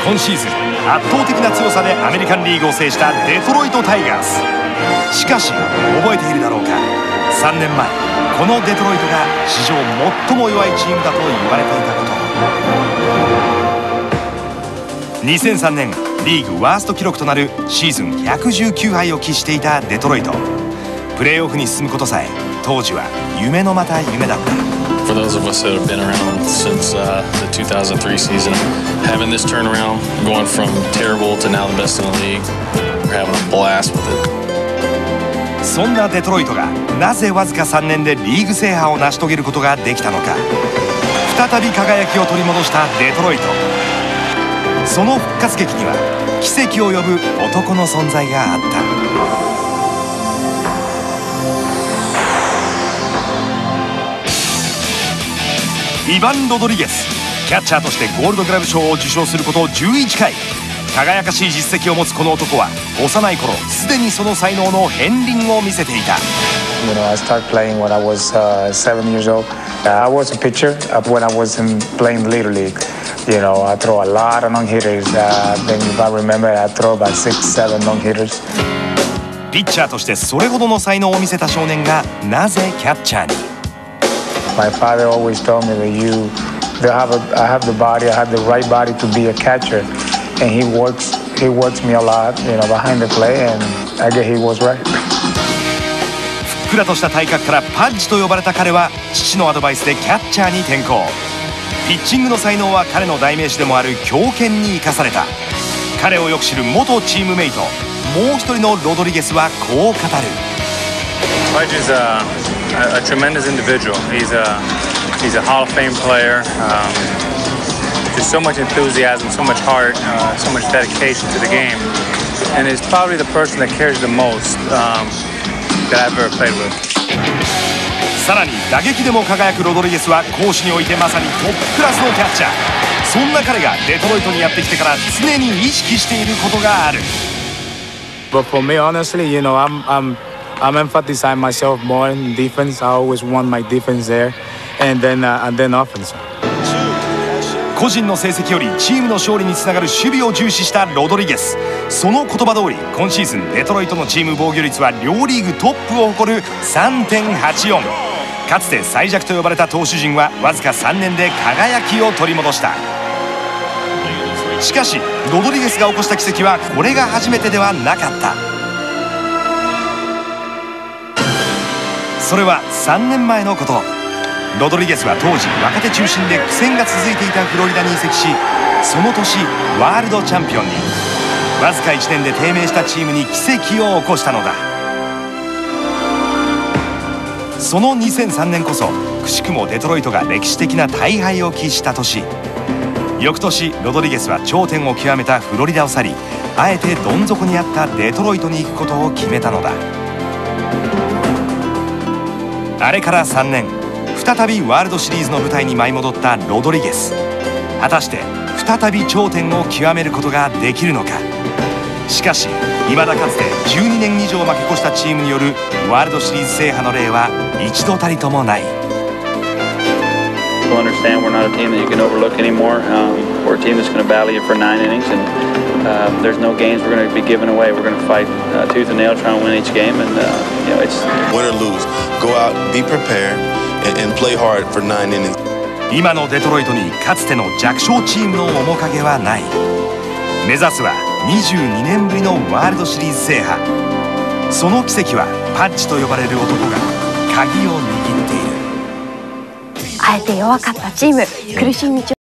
今シーズン圧倒的な強さでアメリカンリーグを制したデトロイト・タイガース。しかし覚えているだろうか、3年前このデトロイトが史上最も弱いチームだと言われていたこと。2003年リーグワースト記録となるシーズン119敗を喫していたデトロイト。プレーオフに進むことさえ当時は夢のまた夢だった。 For those of us that have been around since the 2003 season, having this turnaround, going from terrible to now the best in the league, we're having a blast with it. そんなデトロイトがなぜわずか3年でリーグ制覇を成し遂げることができたのか。再び輝きを取り戻したデトロイト。その復活劇には奇跡を呼ぶ男の存在があった。イバン・ロドリゲス。キャッチャーとしてゴールドグラブ賞を受賞すること11回。輝かしい実績を持つこの男は幼い頃すでにその才能の片鱗を見せていた。 I started playing when I was 7 years old. I was a pitcher when I was playing Little League. I throw a lot of non-hitters. Then if I remember, I throw about 6, 7 non-hitters. ピッチャーとしてそれほどの才能を見せた少年がなぜキャッチャーに。 My father always told me that I have the body, I have the right body to be a catcher, and he works me a lot, behind the play, and I guess he was right. ふっくらとした体格からパッジと呼ばれた彼は父のアドバイスでキャッチャーに転向。ピッチングの才能は彼の代名詞でもある強肩に生かされた。彼をよく知る元チームメイトもう一人のロドリゲスはこう語る。 Pudge is a tremendous individual. He's a Hall of Fame player. Just so much enthusiasm, so much heart, so much dedication to the game, and is probably the person that cares the most that I've ever played with. さらに打撃でも輝くロドリゲスは攻守においてまさにトップクラスのキャッチャー。そんな彼がデトロイトにやってきてから常に意識していることがある。 But for me, honestly, I'm emphasizing myself more in defense. I always want my defense there, and then offense. 個人の成績よりチームの勝利につながる守備を重視したロドリゲス。その言葉通り今シーズンデトロイトのチーム防御率は両リーグトップを誇る 3.84。 かつて最弱と呼ばれた投手陣はわずか3年で輝きを取り戻した。しかしロドリゲスが起こした奇跡はこれが初めてではなかった。それは3年前のこと。ロドリゲスは当時若手中心で苦戦が続いていたフロリダに移籍し、その年ワールドチャンピオンに。わずか1年で低迷したチームに奇跡を起こしたのだ。その2003年こそくしくもデトロイトが歴史的な大敗を喫した年。翌年ロドリゲスは頂点を極めたフロリダを去り、あえてどん底にあったデトロイトに行くことを決めたのだ。あれから3年、再びワールドシリーズの舞台に舞い戻ったロドリゲス。果たして再び頂点を極めることができるのか。しかし未だかつて12年以上負け越したチームによるワールドシリーズ制覇の例は一度たりともない。 To understand we're not a team that you can overlook anymore. We're a team that's going to battle you for 9 innings, and there's no games we're going to be giving away. We're going to fight tooth and nail, trying to win each game, and it's win or lose. Go out, be prepared, and play hard for 9 innings. 今のデトロイトにかつての弱小チームの面影はない。目指すは22年ぶりのワールドシリーズ制覇。その奇跡はパッジと呼ばれる男が鍵を握っている。 あえて弱かったチーム、苦しい道を